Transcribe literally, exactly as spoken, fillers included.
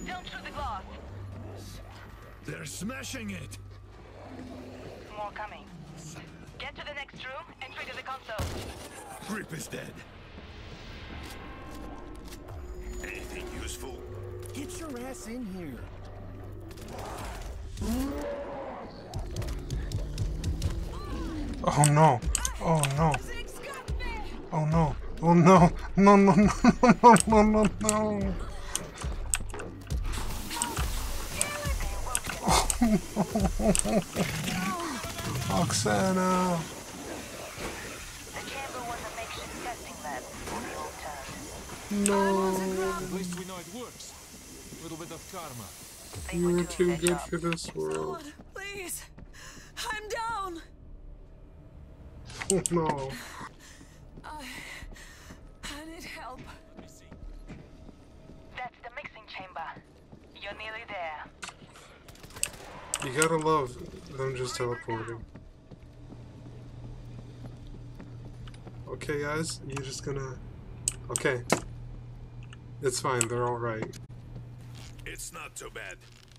Don't shoot the glass. They're smashing it. More coming. Get to the next room and trigger the console. Grip is dead. Anything useful? Get your ass in here. Oh no. Oh no. Oh no. Oh no. No, no, no, no, no, no, no. Oksana. The chamber was a makeshift testing lab before we all turned. No. At least we know it works. A little bit of karma. They You were were doing too their good job. for this world. Please, I'm down. Oh no. I, I need help. That's the mixing chamber. You're nearly there. You gotta love them just teleporting. Okay, guys, you're just gonna. Okay. It's fine, they're alright. It's not too bad.